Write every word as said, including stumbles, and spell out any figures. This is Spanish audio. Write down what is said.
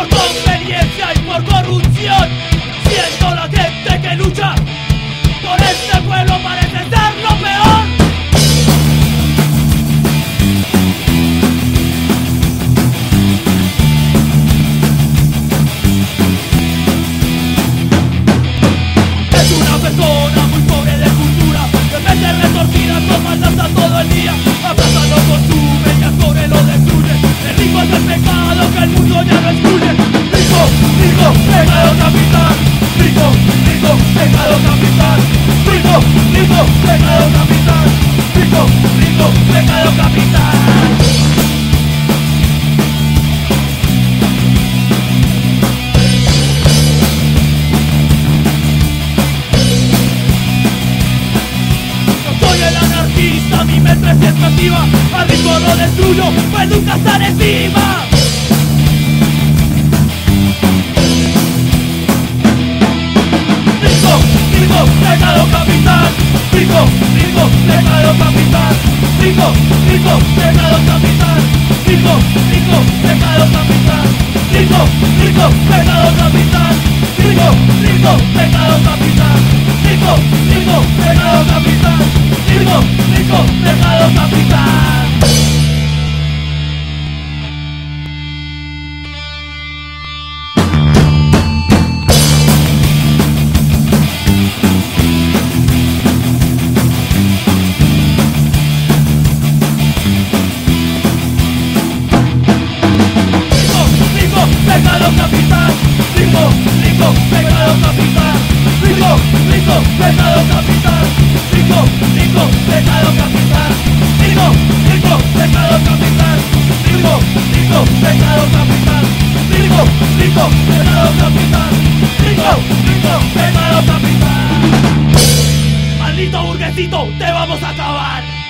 por conveniencia y por corrupción. Siendo la gente que lucha por este pueblo parece ser lo peor. Es una persona muy pobre de cultura, que mete retorcidas con maldad a todo el día. Abraza lo consume y al pobre lo destruye. El rico es el pecado que el mundo ya no excluye. Rico, rico, pecado capital. Rico, rico, pecado capital. Rico, rico, pecado capital. Rico, rico, pecado capital. Mi mente es expansiva, al rico lo destruyo, pues nunca estaré encima. Rico, rico, pecado capital. Rico, rico, pecado capital. Rico, rico, pecado capital. Rico, rico, pecado capital. Rico, rico, pecado capital. Rico, rico, pecado capital. Rico, rico, pecado capital. Rico, rico, pecado capital. Pecado capital, rico, rico, pecado capital, rico, rico, pecado capital, rico, rico, pecado capital, rico, rico, pecado capital, rico, rico, pecado capital, rico, rico, pecado capital, rico, rico, pecado capital. Maldito burguesito, te vamos a acabar.